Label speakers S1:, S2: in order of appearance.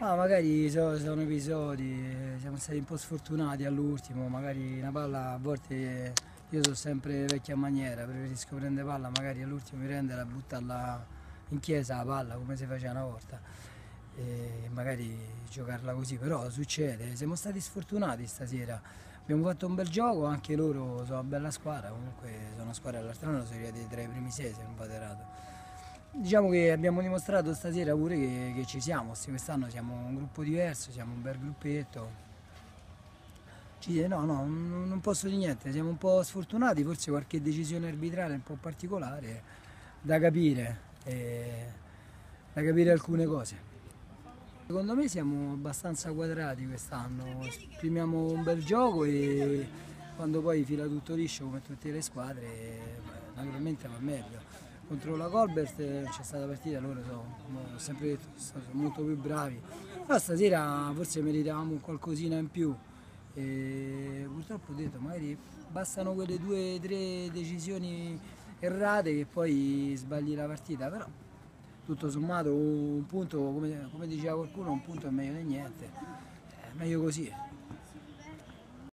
S1: Ma magari sono episodi, siamo stati un po' sfortunati all'ultimo, magari una palla a volte io sono sempre vecchia maniera, preferisco prendere palla, magari all'ultimo mi prenderla e buttarla in chiesa la palla come si faceva una volta e magari giocarla così, però succede, siamo stati sfortunati stasera, abbiamo fatto un bel gioco, anche loro sono una bella squadra, comunque sono una squadra dell'altro anno, sono arrivati tra i primi sei se non vado errato. Diciamo che abbiamo dimostrato stasera pure che ci siamo, quest'anno siamo un gruppo diverso, siamo un bel gruppetto. No, non posso dire niente, siamo un po' sfortunati, forse qualche decisione arbitrale un po' particolare da capire alcune cose. Secondo me siamo abbastanza quadrati quest'anno, esprimiamo un bel gioco e quando poi fila tutto liscio come tutte le squadre, naturalmente va meglio. Contro la Colbert c'è stata partita, loro sono, come ho sempre detto, sono molto più bravi. Però stasera forse meritavamo qualcosina in più e purtroppo ho detto, magari bastano quelle due o tre decisioni errate che poi sbagli la partita, però tutto sommato un punto, come diceva qualcuno, un punto è meglio di niente, è meglio così.